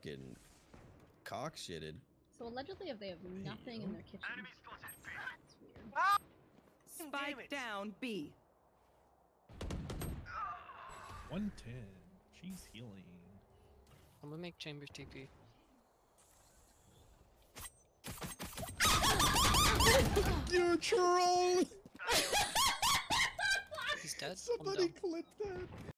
fucking cock shitted. So allegedly, if they have nothing in their kitchen, it's weird. Spike down B. 110. She's healing. I'm gonna make Chambers TP. You troll! He's dead. Somebody clip that.